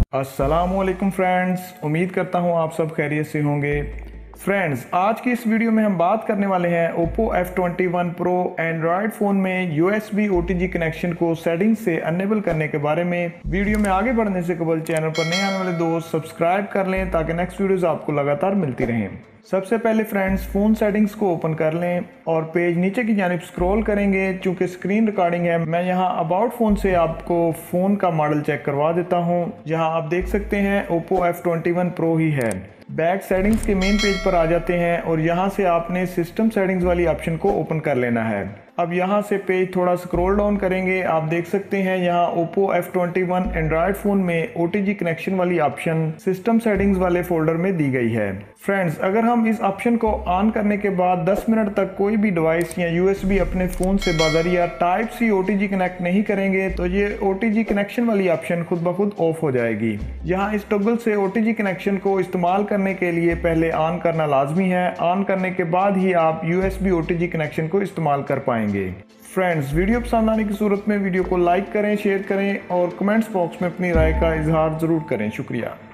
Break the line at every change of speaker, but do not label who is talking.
अस्सलामुअलैकुम फ्रेंड्स, उम्मीद करता हूँ आप सब खैरियत से होंगे। फ्रेंड्स, आज की इस वीडियो में हम बात करने वाले हैं Oppo F21 Pro Android phone में USB OTG कनेक्शन को सेटिंग से अनेबल करने के बारे में। वीडियो में आगे बढ़ने से कबल चैनल पर नए आने वाले दोस्त सब्सक्राइब कर लें ताकि नेक्स्ट वीडियोज़ आपको लगातार मिलती रहें। सबसे पहले फ्रेंड्स, फ़ोन सेटिंग्स को ओपन कर लें और पेज नीचे की जानिब स्क्रॉल करेंगे। चूँकि स्क्रीन रिकॉर्डिंग है, मैं यहाँ अबाउट फ़ोन से आपको फ़ोन का मॉडल चेक करवा देता हूँ। यहाँ आप देख सकते हैं Oppo F21 Pro ही है। बैक सेटिंग्स के मेन पेज पर आ जाते हैं और यहाँ से आपने सिस्टम सेटिंग्स वाली ऑप्शन को ओपन कर लेना है। अब यहाँ से पेज थोड़ा स्क्रॉल डाउन करेंगे, आप देख सकते हैं यहाँ Oppo F21 एंड्रॉयड फ़ोन में OTG कनेक्शन वाली ऑप्शन सिस्टम सेटिंग्स वाले फोल्डर में दी गई है। फ्रेंड्स, अगर हम इस ऑप्शन को ऑन करने के बाद 10 मिनट तक कोई भी डिवाइस या USB अपने फ़ोन से बाज़रिया टाइप C OTG कनेक्ट नहीं करेंगे तो ये OTG कनेक्शन वाली ऑप्शन खुद ब खुद ऑफ हो जाएगी। यहाँ इस टॉगल से OTG कनेक्शन को इस्तेमाल करने के लिए पहले ऑन करना लाजमी है। ऑन करने के बाद ही आप USB OTG कनेक्शन को इस्तेमाल कर पाएंगे। फ्रेंड्स, वीडियो पसंद आने की सूरत में वीडियो को लाइक करें, शेयर करें और कमेंट्स बॉक्स में अपनी राय का इजहार ज़रूर करें। शुक्रिया।